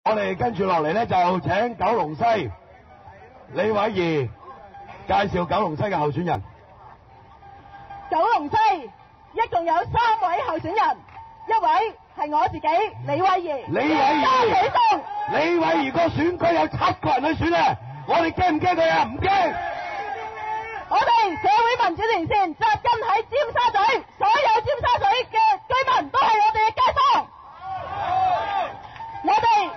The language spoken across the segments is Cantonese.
我哋跟住落嚟咧，就請九龍西李偉儀介紹九龍西嘅候選人。 九龍西一共有3位候選人，一位係我自己李偉儀。李偉儀個選區有7個人去選啊！我哋驚唔驚佢啊？唔驚。我哋社會民主連線紮根喺尖沙咀，所有尖沙咀嘅居民都係我哋嘅街坊。我哋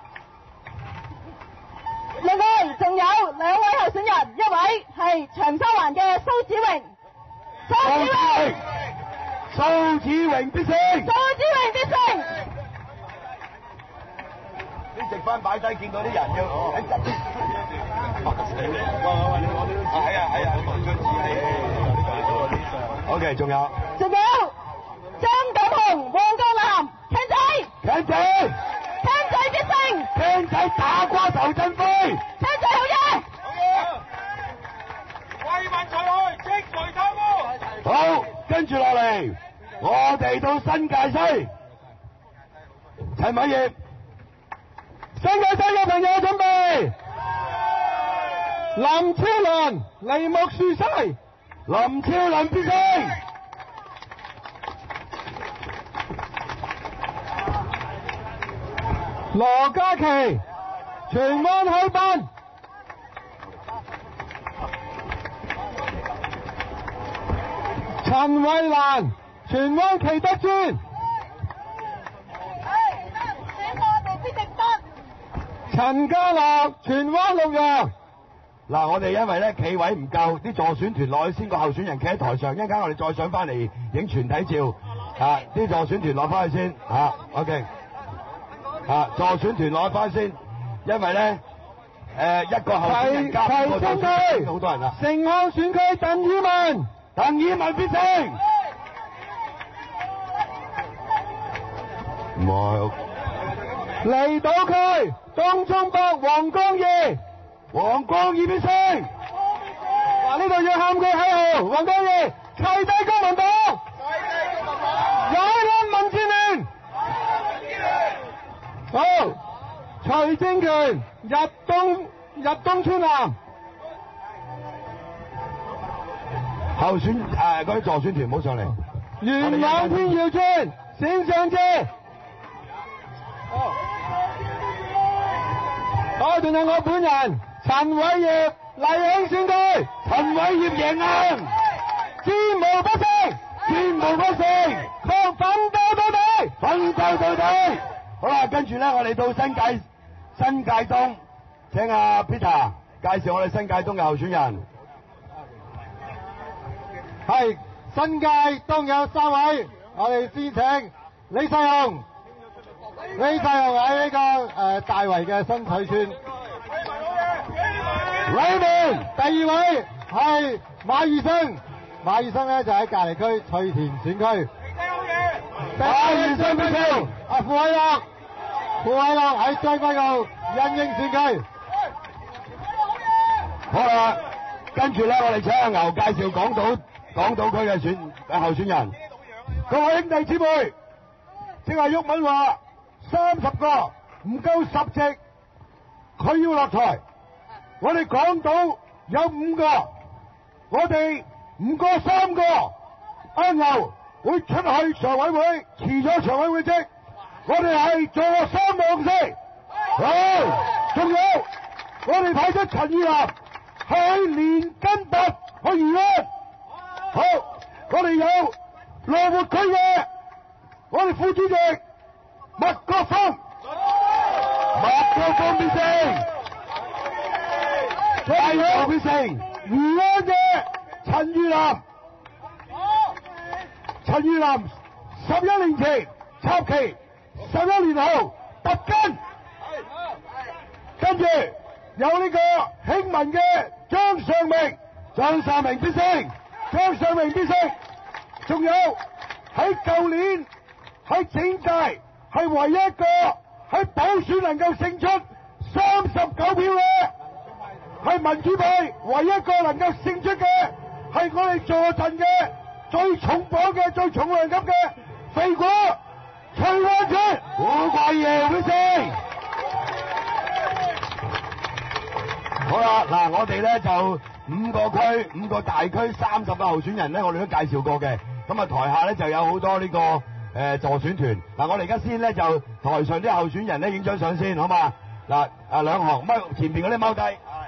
另外仲有2位候選人，一位係長沙灣嘅蘇子榮。 蘇子榮必勝。啲直翻擺低，見到啲人要喺側邊。係啊，好嘅，仲有張錦雄、黃國南、Ken仔必勝。 Ken仔打瓜仇振輝。 Ken仔好嘢。 為民除害，清除貪污。 好，跟住落嚟，我哋到新界西，陳偉業。新界西嘅朋友準備。林超倫、梨木樹西。林超倫必勝。羅嘉琪、荃灣海濱。陳慧蘭、荃灣啟德邨。陳家樂、荃灣綠楊。嗱，我哋因為咧企位唔夠，啲助選團落去先，個候選人企喺台上，一陣間我哋再上翻嚟影全體照。啲助選團落翻去先。OK。助選團攞翻先，因為咧一個候選人加5個助選團，好多人啦。城鄉選區鄧以文必勝。唔係。離島區東涌北黃光義必勝。嗱，呢度要喊佢喺度，黃光義，齊低公民黨，有撚民建聯。好，徐正權入東村南。候選嗰啲助選團唔好上嚟。元朗天耀村冼上志。好，仲有我本人陳偉業麗興選區。陳偉業贏硬，戰無不勝，奮鬥到底。好啦，跟住咧，我哋到新界東，請阿 Peter 介紹我哋新界東嘅候選人。 係新界東有3位，我哋先請李世雄。李世雄喺呢個大圍嘅新水村。第2位係馬宇生咧就喺隔離區翠田選區。 馬宇生必勝。 阿傅偉樂喺將軍澳欣英選區。 好啦，跟住咧，我哋請阿牛介紹港島區嘅候選人。各位兄弟姊妹，正係毓民話30個唔夠10席，佢要落台。我哋港島有5個，我哋5個3個，阿牛會出去常委會辭咗常委會職。我哋係坐3望四。好，仲有我哋派出陳意南去連根拔去宜安。好，我哋有羅活區嘅我哋副主席麥國峰必勝。大有必勝。宜安嘅陳意南11年前插旗，11年後特根。跟住有呢個興民嘅張尚明必勝。仲有喺舊年喺整屆係唯一一個喺補選能夠勝出39票嘅，係民主派唯一一個能夠勝出嘅，係我哋坐鎮嘅最重磅嘅最重量級嘅肥果徐安川，胡桂耀必勝。 啦，嗱，我哋咧就5個區、5個大區30個候選人咧，我哋都介紹過嘅。咁啊，台下咧就有好多呢個助選團。嗱，我哋而家先咧就台上啲候選人咧影張相先，好嘛？嗱，兩行踎前邊嗰啲踎低。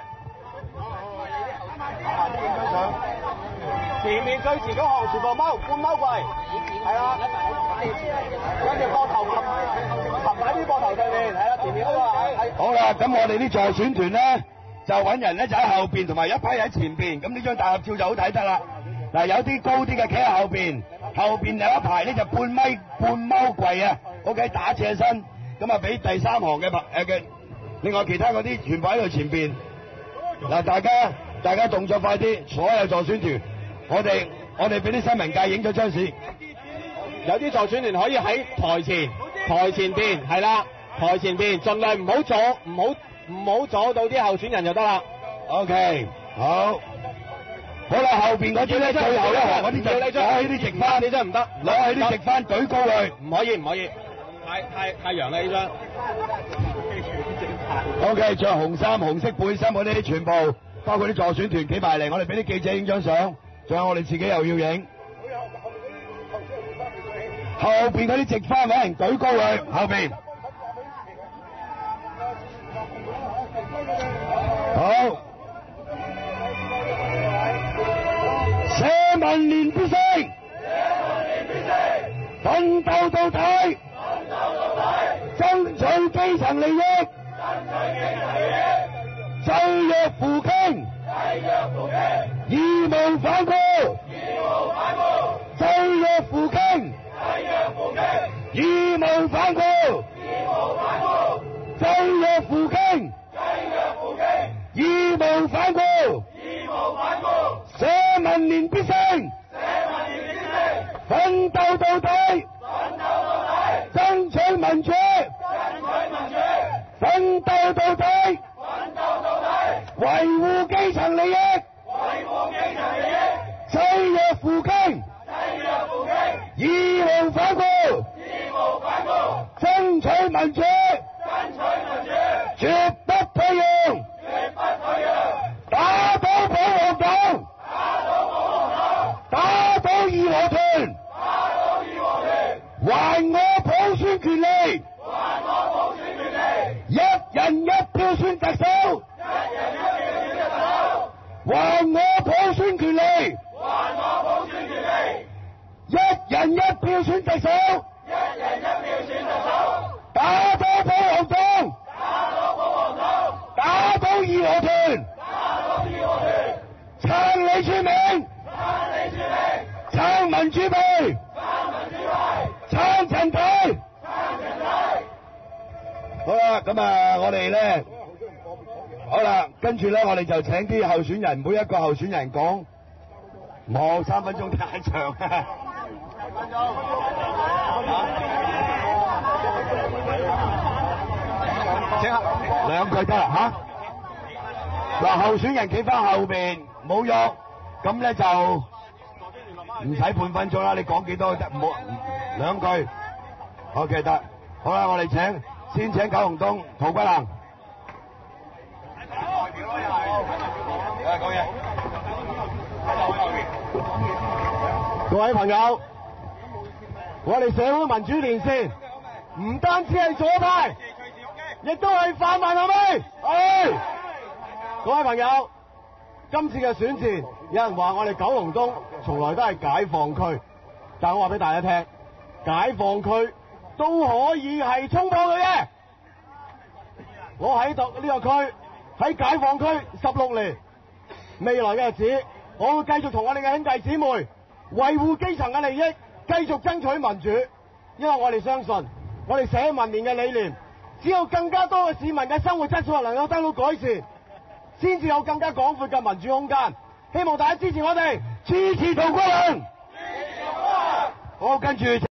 影張相。前面最前嗰行全部踎，半踎跪。係啦。跟住膊頭擒喺啲膊頭上面，係啦，前面嗰個係。好啦，咁我哋啲助選團咧就揾人咧就喺後邊，同埋一批喺前邊。咁呢張大合照就好睇得啦。嗱，有啲高啲嘅企喺後邊，後邊有一排咧就半踎跪啊 ，OK 打斜身，咁啊俾第3行嘅另外其他嗰啲全部喺度前邊。嗱，大家動作快啲，所有助選團，我哋俾啲新聞界影咗張相。有啲助選團可以喺台前邊，係啦，台前邊，盡量唔好阻到啲候選人就得啦。OK， 好。好啦，後邊嗰啲咧，最後一行嗰啲就攞起啲直幡，你真係唔得，攞起啲直幡舉高佢，唔可以，太陽啦呢張。OK，着紅衫、紅色背心嗰啲全部，包括啲助選團企埋嚟，我哋俾啲記者影張相，仲有我哋自己又要影。後邊嗰啲直幡揾人舉高佢，後邊。好。社民連必勝，奮鬥到底，爭取基層利益，濟弱扶傾，義無反顧，濟弱扶傾，義無反顧，濟弱扶傾，義無反顧。社民連必勝，奮鬥到底，爭取民主，奮鬥到底，維護基層利益，濟弱扶傾，義無反顧，爭取民主，絕不退讓，打倒保皇黨，打倒義和團，還我普選權利，一人一票選特首，還我普選權利，一人一票選特首，打倒保皇黨，打倒義和團，撐李柱銘，撐民主派，撐陳隊。好啦，咁啊，我哋咧，好啦，跟住咧，我哋就請啲候選人，每一個候選人講，冇3分鐘太長啊。3分鐘。請客2句得啦嚇。嗱，候選人企翻後邊，冇喐，咁咧就唔使半分鐘啦。你講幾多得？唔好2句。OK 得。好啦，我哋先請九龍東涂君行。講嘢。各位朋友，我哋社會民主連線唔單止係左派，亦都係泛民，係咪？係。各位朋友，今次嘅選戰，有人話我哋九龍東從來都係解放區，但我話俾大家聽，解放區都可以係衝破佢嘅。我喺度呢個區，喺解放區16年，未來嘅日子，我會繼續同我哋嘅兄弟姊妹維護基層嘅利益，繼續爭取民主，因為我哋相信，我哋社民連嘅理念，只有更加多嘅市民嘅生活質素能夠得到改善，先至有更加廣闊嘅民主空間。希望大家支持我哋，支持涂君行。好，跟住。